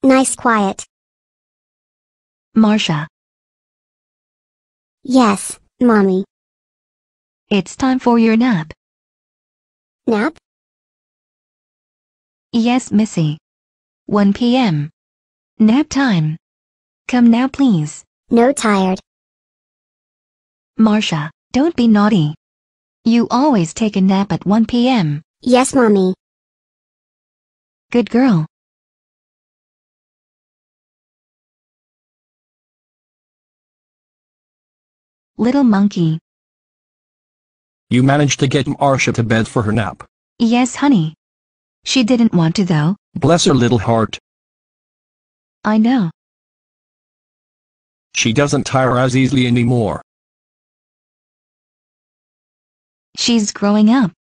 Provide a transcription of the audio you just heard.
Nice quiet. Martia. Yes, Mommy. It's time for your nap. Nap? Yes, Missy. 1 p.m. Nap time. Come now, please. No, tired. Martia, don't be naughty. You always take a nap at 1 p.m. Yes, Mommy. Good girl. Little monkey. You managed to get Martia to bed for her nap. Yes, honey. She didn't want to though. Bless her little heart. I know. She doesn't tire as easily anymore. She's growing up.